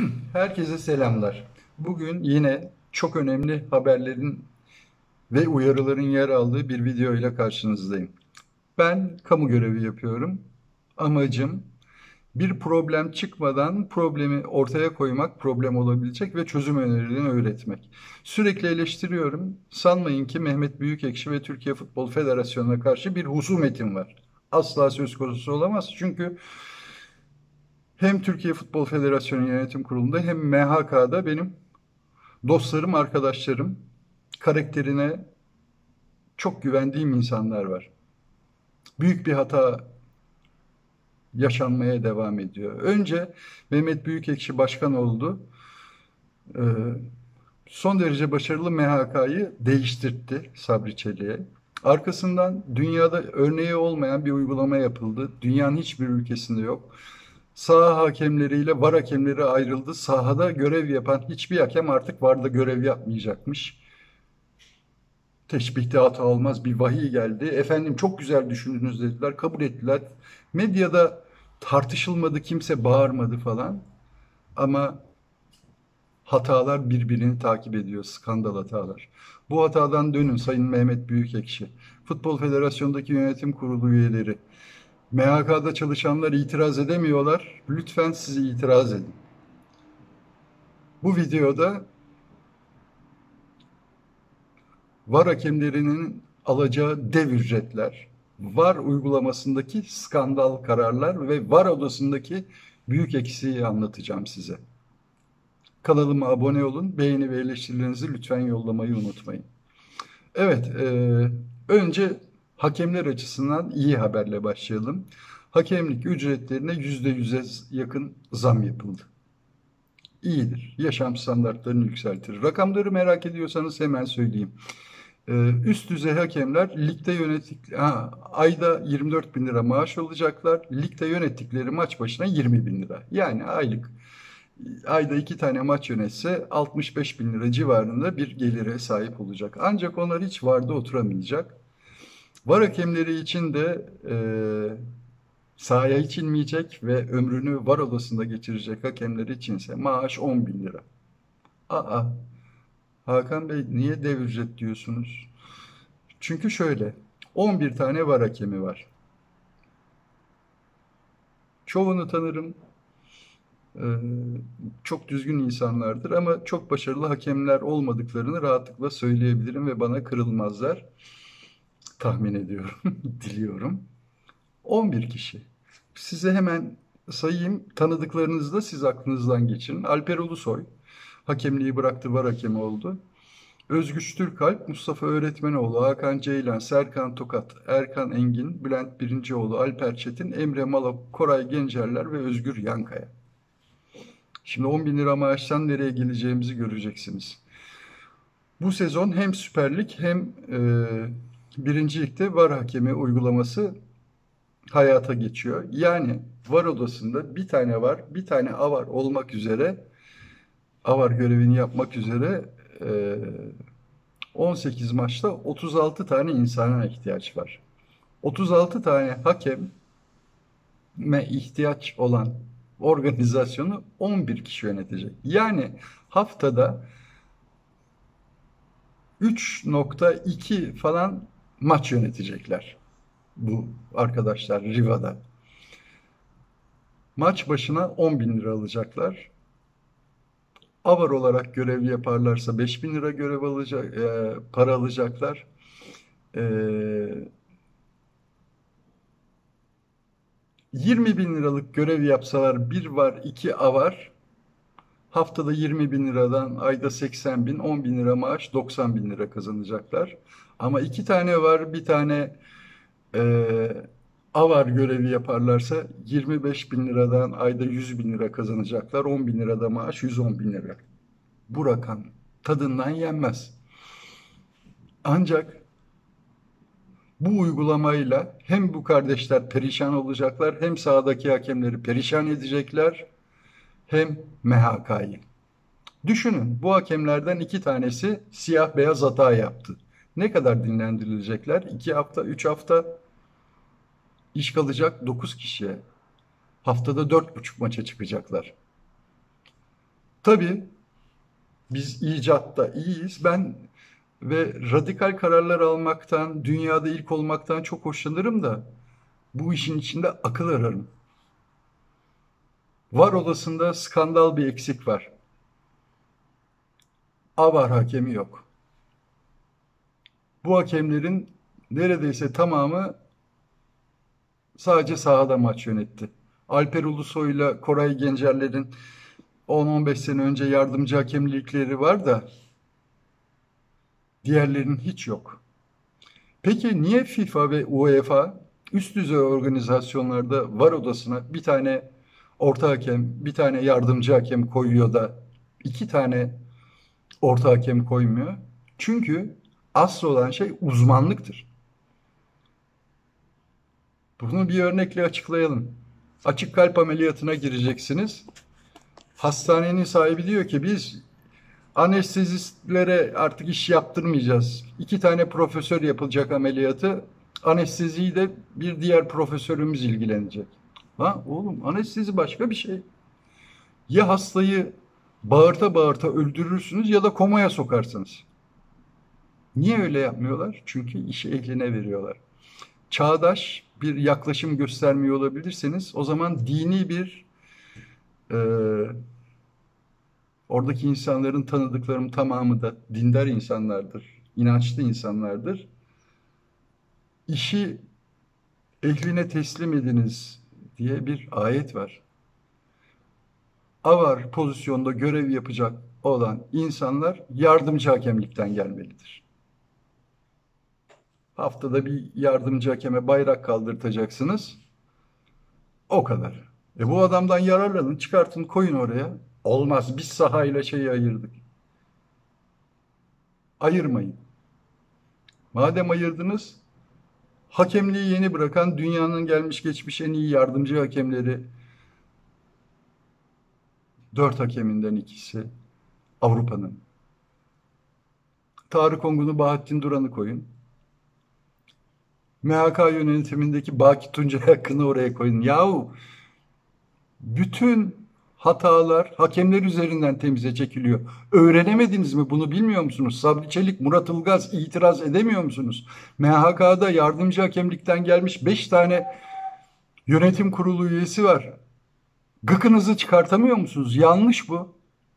Herkese selamlar. Bugün yine çok önemli haberlerin ve uyarıların yer aldığı bir video ile karşınızdayım. Ben kamu görevi yapıyorum. Amacım bir problem çıkmadan problemi ortaya koymak, problem olabilecek ve çözüm önerilerini öğretmek. Sürekli eleştiriyorum. Sanmayın ki Mehmet Büyükekşi ve Türkiye Futbol Federasyonu'na karşı bir husumetim var. Asla söz konusu olamaz. Çünkü hem Türkiye Futbol Federasyonu Yönetim Kurulu'nda hem MHK'da benim dostlarım, arkadaşlarım, karakterine çok güvendiğim insanlar var. Büyük bir hata yaşanmaya devam ediyor. Önce Mehmet Büyükekşi başkan oldu. Ee, Son derece başarılı MHK'yı değiştirtti Sabri Çelik'e. Arkasından dünyada örneği olmayan bir uygulama yapıldı. Dünyanın hiçbir ülkesinde yok. Saha hakemleriyle VAR hakemleri ayrıldı. Sahada görev yapan hiçbir hakem artık VAR'da görev yapmayacakmış. Teşbihte hata olmaz, bir vahiy geldi. Efendim çok güzel düşündünüz dediler, kabul ettiler. Medyada tartışılmadı, kimse bağırmadı falan. Ama hatalar birbirini takip ediyor, skandal hatalar. Bu hatadan dönün Sayın Mehmet Büyükekşi. Futbol Federasyonu'ndaki yönetim kurulu üyeleri. MHK'da çalışanlar itiraz edemiyorlar. Lütfen siz itiraz edin. Bu videoda VAR hakemlerinin alacağı dev ücretler, VAR uygulamasındaki skandal kararlar ve VAR odasındaki büyük eksiği anlatacağım size. Kanalıma abone olun, beğeni ve eleştirilerinizi lütfen yollamayı unutmayın. Evet, önce hakemler açısından iyi haberle başlayalım. Hakemlik ücretlerine %100'e yakın zam yapıldı. İyidir, yaşam standartlarını yükseltir. Rakamları merak ediyorsanız hemen söyleyeyim. Üst düzey hakemler ligde ayda 24 bin lira maaş alacaklar. Ligde yönettikleri maç başına 20 bin lira. Yani ayda 2 tane maç yönetse 65 bin lira civarında bir gelire sahip olacak. Ancak onlar hiç VAR'da oturamayacak. VAR hakemleri için de sahaya hiç inmeyecek ve ömrünü VAR odasında geçirecek hakemler içinse maaş 10 bin lira. Aa, Hakan Bey niye dev ücret diyorsunuz? Çünkü şöyle, 11 tane VAR hakemi var. Çoğunu tanırım, e, çok düzgün insanlardır ama çok başarılı hakemler olmadıklarını rahatlıkla söyleyebilirim ve bana kırılmazlar. Tahmin ediyorum, diliyorum. 11 kişi. Size hemen sayayım, tanıdıklarınızı da siz aklınızdan geçirin. Alper Ulusoy, hakemliği bıraktı, VAR hakemi oldu. Özgüç Türkalp, Mustafa Öğretmenoğlu, Hakan Ceylan, Serkan Tokat, Erkan Engin, Bülent Birincioğlu, Alper Çetin, Emre Malak, Koray Gencerler ve Özgür Yankaya. Şimdi 10 bin lira maaştan nereye geleceğimizi göreceksiniz. Bu sezon hem Süper Lig hem Birinci Lig'de VAR hakemi uygulaması hayata geçiyor. Yani VAR odasında bir tane var, bir tane AVAR olmak üzere, AVAR görevini yapmak üzere 18 maçta 36 tane insana ihtiyaç var. 36 tane hakeme ihtiyaç olan organizasyonu 11 kişi yönetecek. Yani haftada 3,2 falan maç yönetecekler bu arkadaşlar Riva'da. Maç başına 10 bin lira alacaklar. Avar olarak görev yaparlarsa 5 bin lira para alacaklar. E, 20 bin liralık görev yapsalar bir var iki avar haftada 20 bin liradan ayda 80 bin 10 bin lira maaş 90 bin lira kazanacaklar. Ama 2 tane var bir tane e, avar görevi yaparlarsa 25 bin liradan ayda 100 bin lira kazanacaklar. 10 bin lirada maaş 110 bin lira. Bu rakam tadından yenmez. Ancak bu uygulamayla hem bu kardeşler perişan olacaklar hem sahadaki hakemleri perişan edecekler hem MHK'yı. Düşünün bu hakemlerden 2 tanesi siyah beyaz hata yaptı. Ne kadar dinlendirilecekler? 2 hafta, 3 hafta iş kalacak 9 kişiye. Haftada 4,5 maça çıkacaklar. Tabii biz icatta iyiyiz. Ben ve radikal kararlar almaktan, dünyada ilk olmaktan çok hoşlanırım da bu işin içinde akıl ararım. Var odasında skandal bir eksik var. A hakemi yok. Bu hakemlerin neredeyse tamamı sadece sahada maç yönetti. Alper Ulusoy'la Koray Gencerler'in 10-15 sene önce yardımcı hakemlikleri var da diğerlerinin hiç yok. Peki niye FIFA ve UEFA üst düzey organizasyonlarda var odasına bir tane orta hakem, bir tane yardımcı hakem koyuyor da iki tane orta hakem koymuyor? Çünkü asıl olan şey uzmanlıktır. Bunu bir örnekle açıklayalım. Açık kalp ameliyatına gireceksiniz. Hastanenin sahibi diyor ki biz anestezistlere artık iş yaptırmayacağız. İki tane profesör yapılacak ameliyatı. Anesteziyi de bir diğer profesörümüz ilgilenecek. Ha oğlum anestezi başka bir şey. Ya hastayı bağırta bağırta öldürürsünüz ya da komaya sokarsınız. Niye öyle yapmıyorlar? Çünkü işi ehline veriyorlar. Çağdaş bir yaklaşım göstermiyor olabilirseniz o zaman dini bir e, oradaki insanların tanıdıklarım tamamı da dindar insanlardır, inançlı insanlardır. İşi ehline teslim ediniz diye bir ayet var. Avar pozisyonda görev yapacak olan insanlar yardımcı hakemlikten gelmelidir. Haftada bir yardımcı hakeme bayrak kaldırtacaksınız. O kadar. Bu adamdan yararlanın, çıkartın, koyun oraya. Olmaz. Biz sahayla şeyi ayırdık. Ayırmayın. Madem ayırdınız, hakemliği yeni bırakan dünyanın gelmiş geçmiş en iyi yardımcı hakemleri, dört hakeminden ikisi Avrupa'nın. Tarık Ongun'u, Bahattin Duran'ı koyun. MHK yönetimindeki Baki Tuncay hakkını oraya koyun. Yahu bütün hatalar hakemler üzerinden temize çekiliyor. Öğrenemediniz mi? Bunu bilmiyor musunuz? Sabri Çelik, Murat Ilgaz itiraz edemiyor musunuz? MHK'da yardımcı hakemlikten gelmiş 5 tane yönetim kurulu üyesi var. Gıkınızı çıkartamıyor musunuz? Yanlış bu.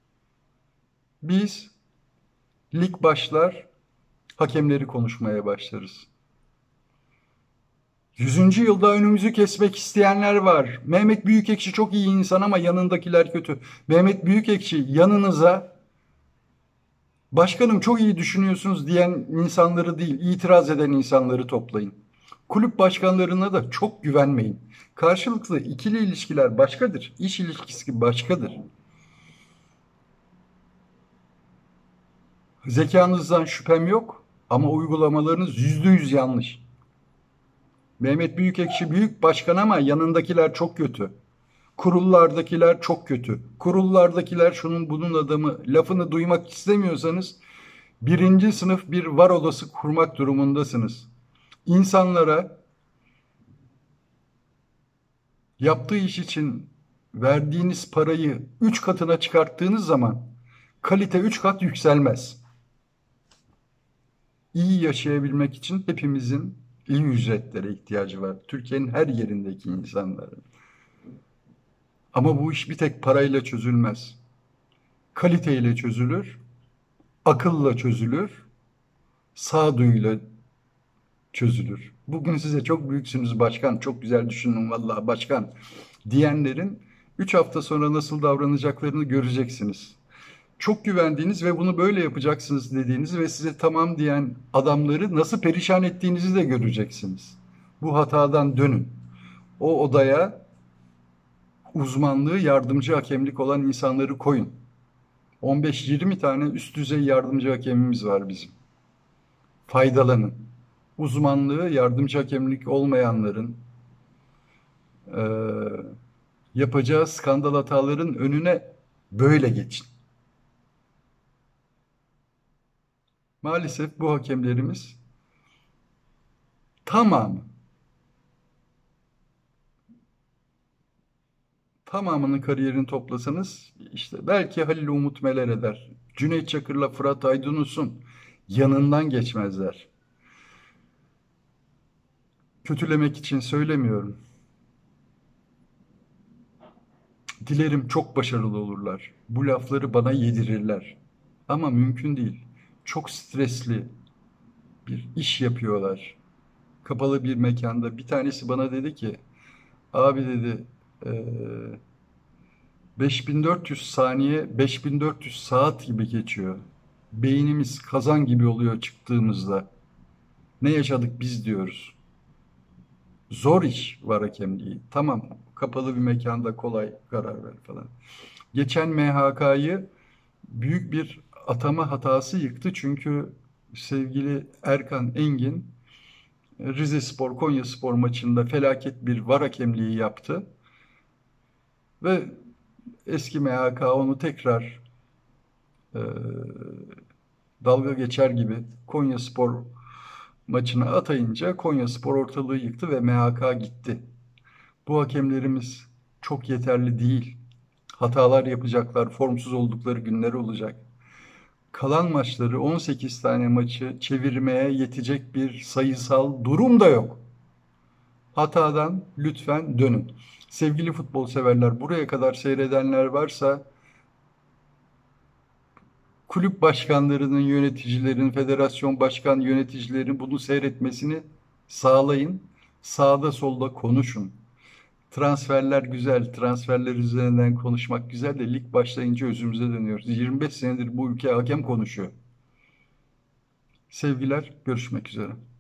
Biz lig başlar, hakemleri konuşmaya başlarız. 100. yılda önümüzü kesmek isteyenler var. Mehmet Büyükekşi çok iyi insan ama yanındakiler kötü. Mehmet Büyükekşi yanınıza başkanım çok iyi düşünüyorsunuz diyen insanları değil, itiraz eden insanları toplayın. Kulüp başkanlarına da çok güvenmeyin. Karşılıklı ikili ilişkiler başkadır. İş ilişkisi başkadır. Zekanızdan şüphem yok ama uygulamalarınız %100 yanlış. Mehmet Büyükekşi büyük başkan ama yanındakiler çok kötü. Kurullardakiler çok kötü. Kurullardakiler şunun bunun adamı lafını duymak istemiyorsanız birinci sınıf bir var odası kurmak durumundasınız. İnsanlara yaptığı iş için verdiğiniz parayı 3 katına çıkarttığınız zaman kalite 3 kat yükselmez. İyi yaşayabilmek için hepimizin iyi ücretlere ihtiyacı var. Türkiye'nin her yerindeki insanların. Ama bu iş bir tek parayla çözülmez. Kaliteyle çözülür, akılla çözülür, sağduyuyla çözülür. Bugün size çok büyüksünüz başkan, çok güzel düşünün vallahi başkan diyenlerin 3 hafta sonra nasıl davranacaklarını göreceksiniz. Çok güvendiğiniz ve bunu böyle yapacaksınız dediğiniz ve size tamam diyen adamları nasıl perişan ettiğinizi de göreceksiniz. Bu hatadan dönün. O odaya uzmanlığı yardımcı hakemlik olan insanları koyun. 15-20 tane üst düzey yardımcı hakemimiz var bizim. Faydalanın. Uzmanlığı yardımcı hakemlik olmayanların yapacağı skandal hataların önüne böyle geçin. Maalesef bu hakemlerimiz tamamı Tamamının kariyerini toplasanız işte belki Halil Umut Meler eder. Cüneyt Çakır'la Fırat Aydınus'un yanından geçmezler. Kötülemek için söylemiyorum. Dilerim çok başarılı olurlar. Bu lafları bana yedirirler. Ama mümkün değil. Çok stresli bir iş yapıyorlar. Kapalı bir mekanda. Bir tanesi bana dedi ki, abi dedi, eee 5400 saniye 5400 saat gibi geçiyor. Beynimiz kazan gibi oluyor çıktığımızda. Ne yaşadık biz diyoruz. Zor iş var hakemliği. Tamam, kapalı bir mekanda kolay karar ver falan. Geçen MHK'yı büyük bir atama hatası yıktı. Çünkü sevgili Erkan Engin Rizespor Konyaspor maçında felaket bir VAR hakemliği yaptı ve eski MHK onu tekrar e, dalga geçer gibi Konyaspor maçına atayınca Konyaspor ortalığı yıktı ve MHK gitti. Bu hakemlerimiz çok yeterli değil. Hatalar yapacaklar, formsuz oldukları günler olacak. Kalan maçları 18 tane maçı çevirmeye yetecek bir sayısal durum da yok. Hatadan lütfen dönün. Sevgili futbol severler, buraya kadar seyredenler varsa kulüp başkanlarının, yöneticilerin, federasyon başkan yöneticilerin bunu seyretmesini sağlayın. Sağda solda konuşun. Transferler güzel, transferler üzerinden konuşmak güzel de lig başlayınca özümüze dönüyoruz. 25 senedir bu ülke hakem konuşuyor. Sevgiler, görüşmek üzere.